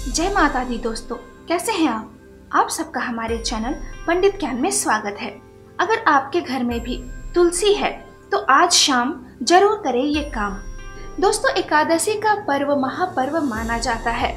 जय माता दी दोस्तों, कैसे हैं आप सबका हमारे चैनल पंडित ज्ञान में स्वागत है। अगर आपके घर में भी तुलसी है तो आज शाम जरूर करें ये काम। दोस्तों, एकादशी का पर्व महापर्व माना जाता है।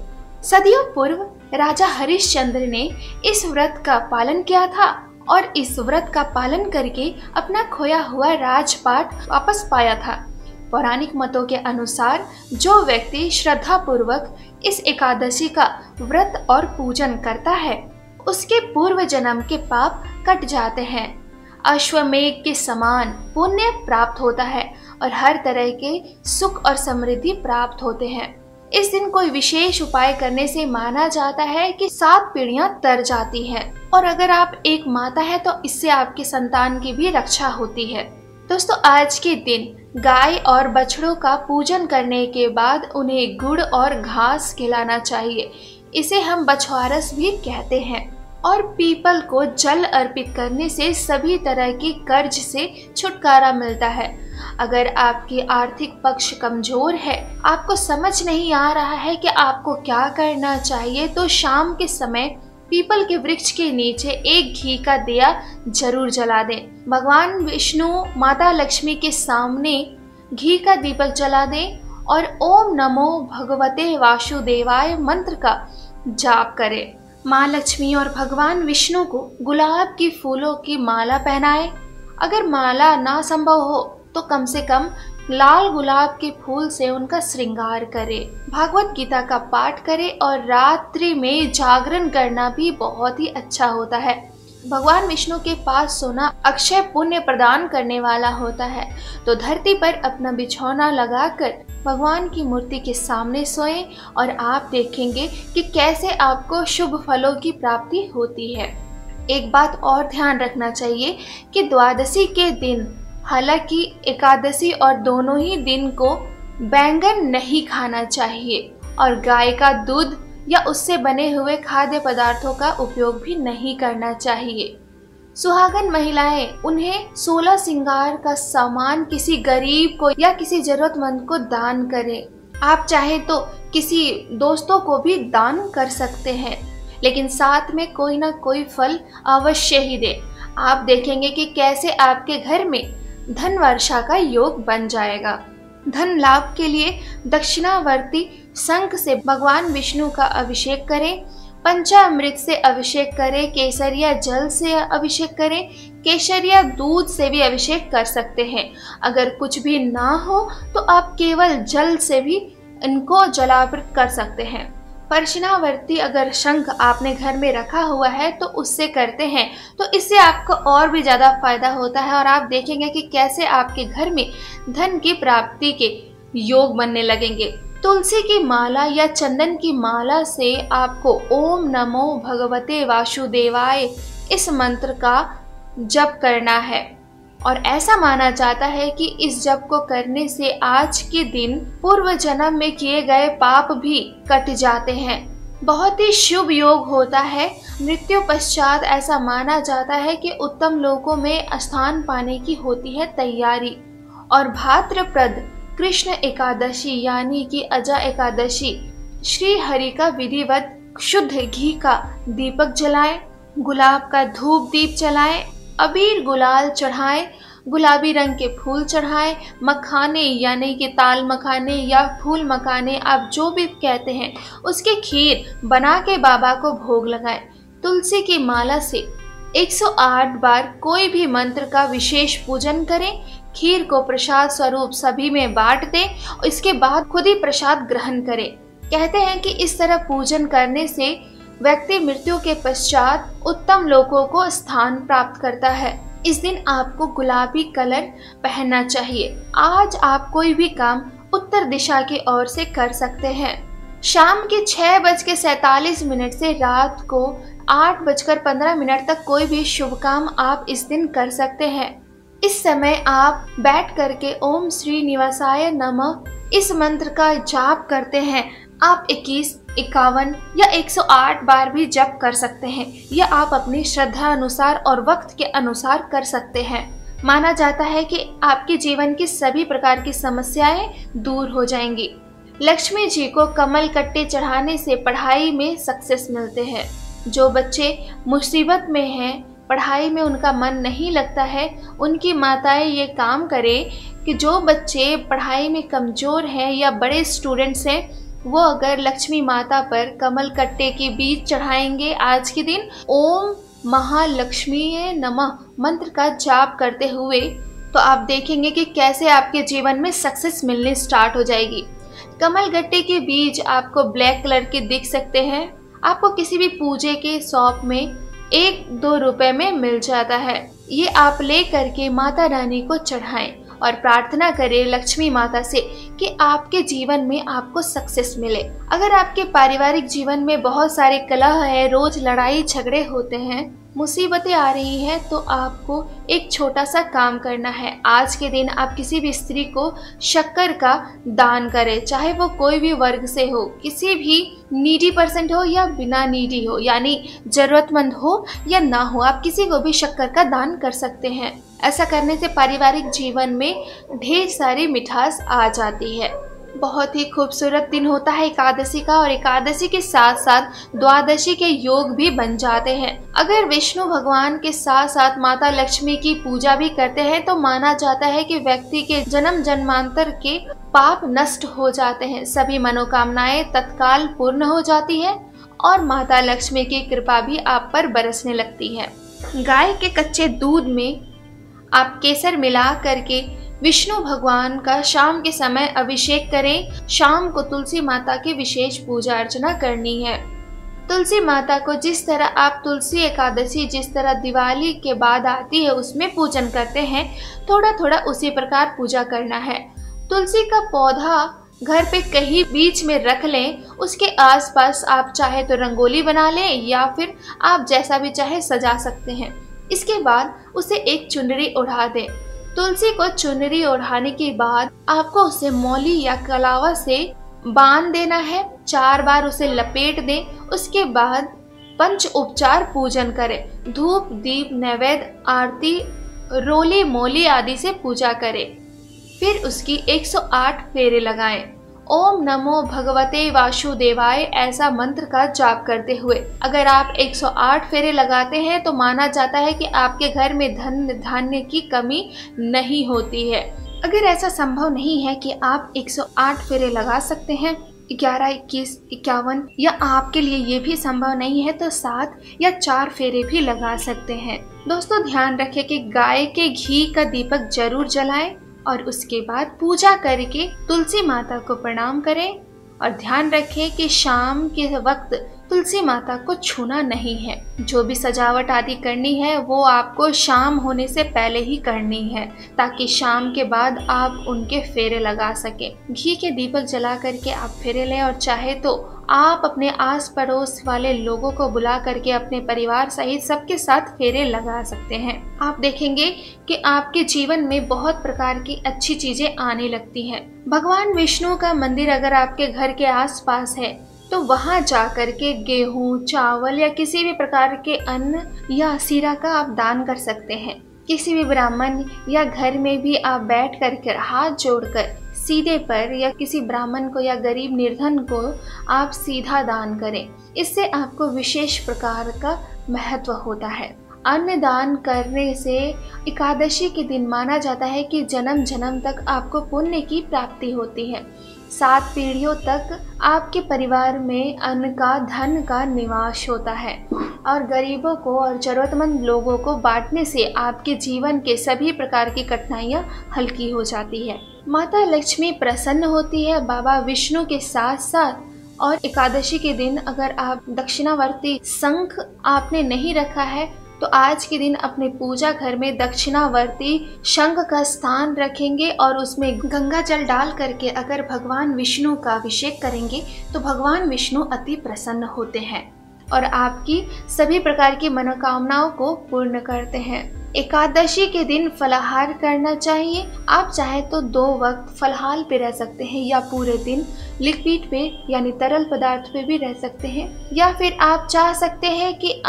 सदियों पूर्व राजा हरिश्चंद्र ने इस व्रत का पालन किया था और इस व्रत का पालन करके अपना खोया हुआ राजपाट वापस पाया था। पौराणिक मतों के अनुसार जो व्यक्ति श्रद्धा पूर्वक इस एकादशी का व्रत और पूजन करता है उसके पूर्व जन्म के पाप कट जाते हैं, अश्वमेघ के समान पुण्य प्राप्त होता है और हर तरह के सुख और समृद्धि प्राप्त होते हैं। इस दिन कोई विशेष उपाय करने से माना जाता है कि 7 पीढ़ियां तर जाती हैं और अगर आप एक माता है तो इससे आपकी संतान की भी रक्षा होती है। दोस्तों, आज के दिन गाय और बछड़ों का पूजन करने के बाद उन्हें गुड़ और घास खिलाना चाहिए। इसे हम बछवारस भी कहते हैं। और पीपल को जल अर्पित करने से सभी तरह की कर्ज से छुटकारा मिलता है। अगर आपकी आर्थिक पक्ष कमजोर है, आपको समझ नहीं आ रहा है कि आपको क्या करना चाहिए, तो शाम के समय पीपल के वृक्ष के नीचे एक घी का दिया जरूर जला दें। भगवान विष्णु माता लक्ष्मी के सामने घी का दीपक जला दें और ओम नमो भगवते वासुदेवाय मंत्र का जाप करें। माँ लक्ष्मी और भगवान विष्णु को गुलाब की फूलों की माला पहनाएं। अगर माला ना संभव हो तो कम से कम लाल गुलाब के फूल से उनका श्रृंगार करें। भागवत गीता का पाठ करें और रात्रि में जागरण करना भी बहुत ही अच्छा होता है। भगवान विष्णु के पास सोना अक्षय पुण्य प्रदान करने वाला होता है, तो धरती पर अपना बिछौना लगाकर भगवान की मूर्ति के सामने सोएं और आप देखेंगे कि कैसे आपको शुभ फलों की प्राप्ति होती है। एक बात और ध्यान रखना चाहिए कि द्वादशी के दिन, हालांकि एकादशी और दोनों ही दिन को बैंगन नहीं खाना चाहिए और गाय का दूध या उससे बने हुए खाद्य पदार्थों का उपयोग भी नहीं करना चाहिए। सुहागन महिलाएं उन्हें 16 श्रृंगार का सामान किसी गरीब को या किसी जरूरतमंद को दान करें। आप चाहें तो किसी दोस्तों को भी दान कर सकते हैं, लेकिन साथ में कोई ना कोई फल अवश्य ही दें। आप देखेंगे कि कैसे आपके घर में धन वर्षा का योग बन जाएगा। धन लाभ के लिए दक्षिणावर्ती शंख से भगवान विष्णु का अभिषेक करें, पंचामृत से अभिषेक करें, केसरिया जल से अभिषेक करें, केसरिया दूध से भी अभिषेक कर सकते हैं। अगर कुछ भी ना हो तो आप केवल जल से भी इनको जलावृत कर सकते हैं। दक्षिणावर्ती अगर शंख आपने घर में रखा हुआ है तो उससे करते हैं तो इससे आपको और भी ज़्यादा फायदा होता है और आप देखेंगे कि कैसे आपके घर में धन की प्राप्ति के योग बनने लगेंगे। तुलसी की माला या चंदन की माला से आपको ओम नमो भगवते वासुदेवाय इस मंत्र का जप करना है और ऐसा माना जाता है कि इस जप को करने से आज के दिन पूर्व जन्म में किए गए पाप भी कट जाते हैं। बहुत ही शुभ योग होता है। मृत्यु पश्चात ऐसा माना जाता है कि उत्तम लोकों में स्थान पाने की होती है तैयारी। और भाद्रपद कृष्ण एकादशी यानी कि अजा एकादशी श्री हरि का विधिवत शुद्ध घी का दीपक जलाएं, गुलाब का धूप दीप जलाएं, अबीर गुलाल चढ़ाएं, गुलाबी रंग के फूल चढ़ाएं, मखाने यानी कि ताल मखाने या फूल मखाने आप जो भी कहते हैं उसके खीर बना के बाबा को भोग लगाएं। तुलसी की माला से 108 बार कोई भी मंत्र का विशेष पूजन करें। खीर को प्रसाद स्वरूप सभी में बांट दें और इसके बाद खुद ही प्रसाद ग्रहण करें। कहते हैं कि इस तरह पूजन करने से व्यक्ति मृत्यु के पश्चात उत्तम लोकों को स्थान प्राप्त करता है। इस दिन आपको गुलाबी कलर पहनना चाहिए। आज आप कोई भी काम उत्तर दिशा की ओर से कर सकते हैं। शाम के 6:47 से रात को 8:15 तक कोई भी शुभ काम आप इस दिन कर सकते हैं। इस समय आप बैठ करके ओम श्री निवासाय नमः इस मंत्र का जाप करते हैं। आप 21, 51 या 108 बार भी जप कर सकते हैं। यह आप अपनी श्रद्धा अनुसार और वक्त के अनुसार कर सकते हैं। माना जाता है कि आपके जीवन की सभी प्रकार की समस्याएं दूर हो जाएंगी। लक्ष्मी जी को कमल कट्टे चढ़ाने से पढ़ाई में सक्सेस मिलते हैं। जो बच्चे मुसीबत में हैं, पढ़ाई में उनका मन नहीं लगता है, उनकी माताएं ये काम करें कि जो बच्चे पढ़ाई में कमज़ोर हैं या बड़े स्टूडेंट्स हैं, वो अगर लक्ष्मी माता पर कमल कट्टे के बीज चढ़ाएंगे आज के दिन, ओम महालक्ष्मी नमः मंत्र का जाप करते हुए, तो आप देखेंगे कि कैसे आपके जीवन में सक्सेस मिलने स्टार्ट हो जाएगी। कमल गट्टे के बीज आपको ब्लैक कलर के दिख सकते हैं। आपको किसी भी पूजे के शॉप में 1-2 रुपए में मिल जाता है। ये आप ले करके माता रानी को चढ़ाएं और प्रार्थना करें लक्ष्मी माता से कि आपके जीवन में आपको सक्सेस मिले। अगर आपके पारिवारिक जीवन में बहुत सारे कलह है, रोज लड़ाई झगड़े होते हैं, मुसीबतें आ रही हैं, तो आपको एक छोटा सा काम करना है। आज के दिन आप किसी भी स्त्री को शक्कर का दान करें, चाहे वो कोई भी वर्ग से हो, किसी भी नीडी पर्सन हो या बिना नीडी हो, यानी जरूरतमंद हो या ना हो, आप किसी को भी शक्कर का दान कर सकते हैं। ऐसा करने से पारिवारिक जीवन में ढेर सारी मिठास आ जाती है। बहुत ही खूबसूरत दिन होता है एकादशी का, और एकादशी के साथ साथ द्वादशी के योग भी बन जाते हैं। अगर विष्णु भगवान के साथ साथ माता लक्ष्मी की पूजा भी करते हैं तो माना जाता है कि व्यक्ति के जन्म जन्मांतर के पाप नष्ट हो जाते हैं, सभी मनोकामनाएं तत्काल पूर्ण हो जाती है और माता लक्ष्मी की कृपा भी आप पर बरसने लगती है। गाय के कच्चे दूध में आप केसर मिला करके विष्णु भगवान का शाम के समय अभिषेक करें। शाम को तुलसी माता की विशेष पूजा अर्चना करनी है। तुलसी माता को जिस तरह आप तुलसी एकादशी जिस तरह दिवाली के बाद आती है उसमें पूजन करते हैं, थोड़ा थोड़ा उसी प्रकार पूजा करना है। तुलसी का पौधा घर पे कहीं बीच में रख लें, उसके आसपास आप चाहे तो रंगोली बना लें या फिर आप जैसा भी चाहे सजा सकते हैं। इसके बाद उसे एक चुनरी ओढ़ा दें। तुलसी को चुनरी ओढ़ाने के बाद आपको उसे मौली या कलावा से बांध देना है। 4 बार उसे लपेट दें। उसके बाद पंच उपचार पूजन करें। धूप, दीप, नैवेद्य, आरती, रोली मोली आदि से पूजा करें। फिर उसकी 108 फेरे लगाएं। ओम नमो भगवते वासुदेवाय ऐसा मंत्र का जाप करते हुए अगर आप 108 फेरे लगाते हैं तो माना जाता है कि आपके घर में धन धान्य की कमी नहीं होती है। अगर ऐसा संभव नहीं है कि आप 108 फेरे लगा सकते हैं, 11, 21, 51 या आपके लिए ये भी संभव नहीं है तो 7 या 4 फेरे भी लगा सकते हैं। दोस्तों ध्यान रखें कि गाय के घी का दीपक जरूर जलाएं और उसके बाद पूजा करके तुलसी माता को प्रणाम करें और ध्यान रखें कि शाम के वक्त तुलसी माता को छूना नहीं है। जो भी सजावट आदि करनी है वो आपको शाम होने से पहले ही करनी है ताकि शाम के बाद आप उनके फेरे लगा सके। घी के दीपक जला करके आप फेरे लें और चाहे तो आप अपने आस पड़ोस वाले लोगों को बुला करके अपने परिवार सहित सबके साथ फेरे लगा सकते हैं। आप देखेंगे कि आपके जीवन में बहुत प्रकार की अच्छी चीजें आने लगती हैं। भगवान विष्णु का मंदिर अगर आपके घर के आसपास है तो वहां जाकर के गेहूं, चावल या किसी भी प्रकार के अन्न या सीरा का आप दान कर सकते हैं। किसी भी ब्राह्मण या घर में भी आप बैठ कर हाथ जोड़कर सीधे पर या किसी ब्राह्मण को या गरीब निर्धन को आप सीधा दान करें। इससे आपको विशेष प्रकार का महत्व होता है। अन्न दान करने से एकादशी के दिन माना जाता है कि जन्म जन्म तक आपको पुण्य की प्राप्ति होती है। 7 पीढ़ियों तक आपके परिवार में अन्न का, धन का निवास होता है और गरीबों को और जरूरतमंद लोगों को बांटने से आपके जीवन के सभी प्रकार की कठिनाइयाँ हल्की हो जाती है। माता लक्ष्मी प्रसन्न होती है बाबा विष्णु के साथ साथ। और एकादशी के दिन अगर आप दक्षिणावर्ती शंख आपने नहीं रखा है तो आज के दिन अपने पूजा घर में दक्षिणावर्ती शंख का स्थान रखेंगे और उसमें गंगा जल डाल करके अगर भगवान विष्णु का अभिषेक करेंगे तो भगवान विष्णु अति प्रसन्न होते हैं और आपकी सभी प्रकार की मनोकामनाओं को पूर्ण करते हैं। एकादशी के दिन फलाहार करना चाहिए। आप चाहे तो 2 वक्त फलाहार पे रह सकते हैं या पूरे दिन लिक्विड पे यानी तरल पदार्थ पे भी रह सकते हैं, या फिर आप चाह सकते हैं कि आप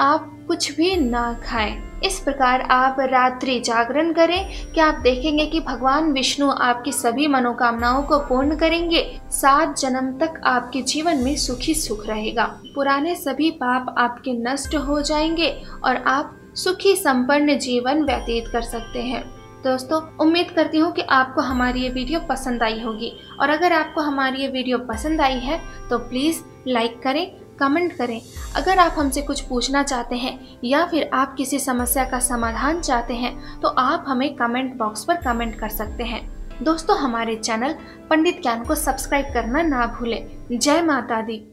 कुछ भी ना खाएं। इस प्रकार आप रात्रि जागरण करें कि आप देखेंगे कि भगवान विष्णु आपकी सभी मनोकामनाओं को पूर्ण करेंगे। 7 जन्म तक आपके जीवन में सुखी सुख रहेगा। पुराने सभी पाप आपके नष्ट हो जाएंगे और आप सुखी संपन्न जीवन व्यतीत कर सकते हैं। दोस्तों, उम्मीद करती हूँ कि आपको हमारी ये वीडियो पसंद आई होगी, और अगर आपको हमारी ये वीडियो पसंद आई है तो प्लीज़ लाइक करें, कमेंट करें। अगर आप हमसे कुछ पूछना चाहते हैं या फिर आप किसी समस्या का समाधान चाहते हैं तो आप हमें कमेंट बॉक्स पर कमेंट कर सकते हैं। दोस्तों, हमारे चैनल पंडित ज्ञान को सब्सक्राइब करना ना भूलें। जय माता दी।